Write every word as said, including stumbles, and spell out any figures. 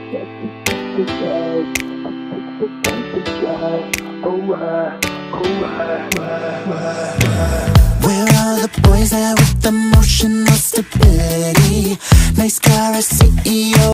Where are the boys that with emotional stability? Nice car, a C E O.